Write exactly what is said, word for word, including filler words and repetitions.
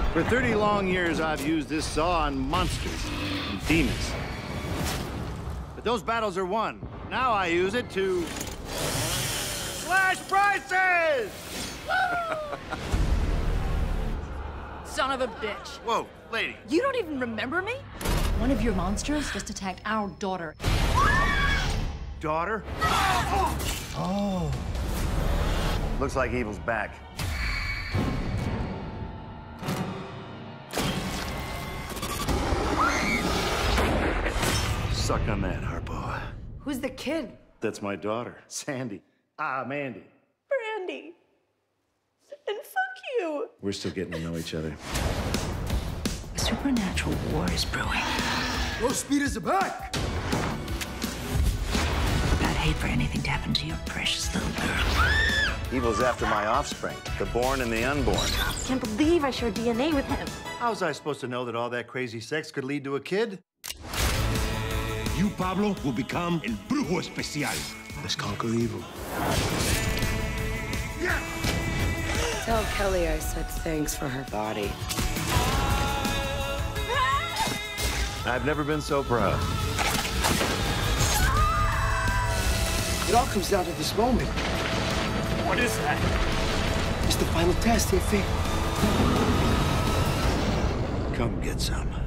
For thirty long years, I've used this saw on monsters and demons. But those battles are won. Now I use it to slash prices! Son of a bitch. Whoa, lady. You don't even remember me? One of your monsters just attacked our daughter. Daughter? Oh. Looks like evil's back. Suck on that, Harpo. Who's the kid? That's my daughter, Sandy. Ah, Mandy. Brandy. And fuck you. We're still getting to know each other. A supernatural war is brewing. Those speeders are back! I'd hate for anything to happen to your precious little girl. Evil's after my offspring, the born and the unborn. Can't believe I share D N A with him. How was I supposed to know that all that crazy sex could lead to a kid? You, Pablo, will become El Brujo Especial. Let's conquer evil. Yeah! Tell Kelly I said thanks for her body. I've never been so proud. It all comes down to this moment. What is that? It's the final test, Ife. Come get some.